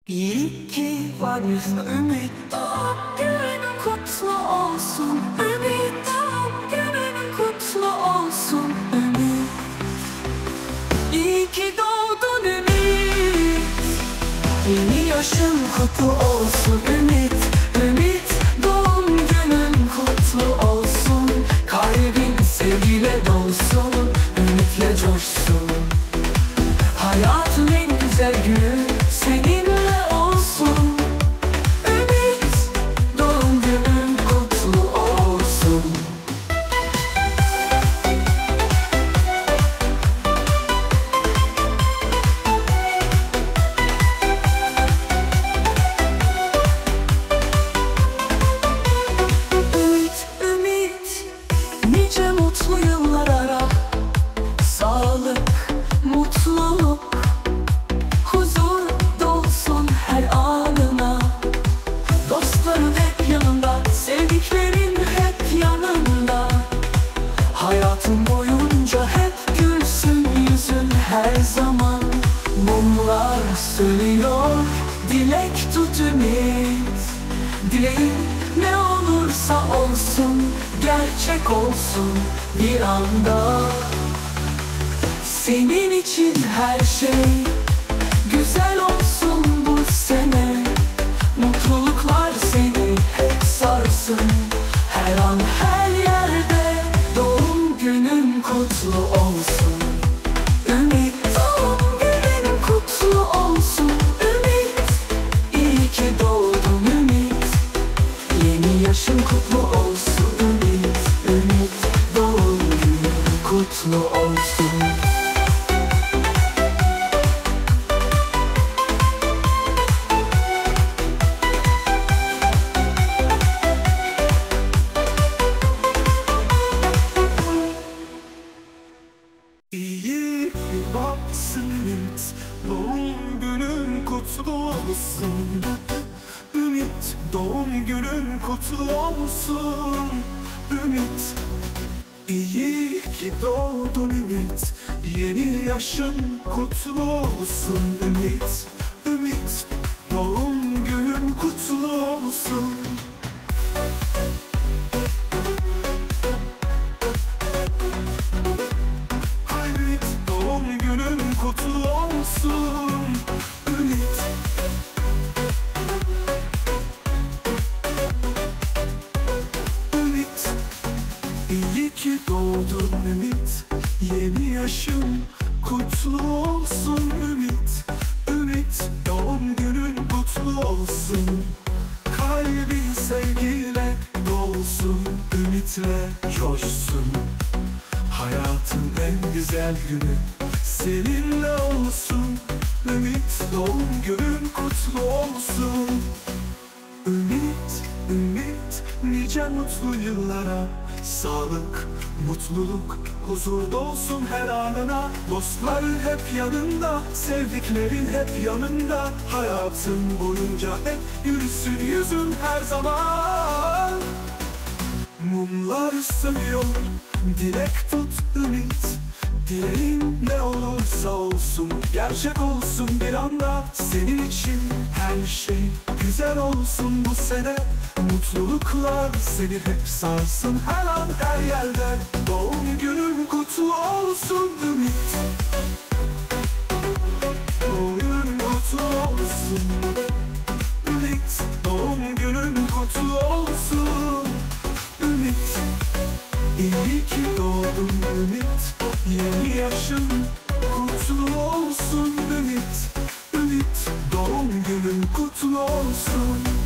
İyi ki varsın Ümit, doğum günün kutlu olsun Ümit, doğum günün kutlu olsun Ümit. İyi ki doğdun Ümit, yeni yaşın kutlu olsun Ümit. Ümit, doğum günün kutlu olsun, kalbin sevgiyle dolsun, ümitle coşsun. Hayatın en güzel günü seninle olsun Ümit, doğum günün kutlu olsun. Ümit, ümit, nice mutlu yıllara, sağlık, mutluluk, huzur dolsun her anına. Dostların hep yanında, sevdiklerin hep yanında. Hayatın boyunca hep gülsün yüzün her zaman. Mumlar sönüyor, dilek tut Ümit. Dileğin ne olursa olsun, gerçek olsun bir anda. Senin için her şey güzel olsun bu sene. Mutluluklar seni hep sarsın, her an her yerde. Doğum günün kutlu olsun Ümit, doğum günün kutlu olsun Ümit. İyi ki doğdun Ümit, yeni yaşın kutlu olsun Ümit. Ümit, doğum günün kutlu olsun. İyi ki varsın Ümit, doğum günün kutlu olsun Ümit, doğum günün kutlu olsun Ümit. İyi ki doğdun Ümit, yeni yaşın kutlu olsun Ümit. Ümit, doğum günün kutlu olsun. Ümit, doğum günün kutlu olsun Ümit. Ümit, iyi ki doğdun Ümit, yeni yaşın kutlu olsun Ümit. Ümit, doğum günün kutlu olsun, kalbin sevgiyle dolsun, ümitle coşsun. Hayatın en güzel günü seninle olsun Ümit, doğum günün kutlu olsun. Ümit, ümit, nice mutlu yıllara, sağlık, mutluluk, huzur dolsun her anına. Dostların hep yanında, sevdiklerin hep yanında. Hayatın boyunca hep gülsün yüzün her zaman. Mumlar sönüyor, dilek tut Ümit. Dileğin ne olursa olsun, gerçek olsun bir anda. Senin için her şey güzel olsun bu sene. Mutluluklar seni hep sarsın her an her yerde. Doğum günün kutlu olsun Ümit, doğum günün kutlu olsun Ümit, doğum günün kutlu olsun Ümit. İyi ki doğdun Ümit, yeni yaşın kutlu olsun Ümit. Ümit, doğum günün kutlu olsun.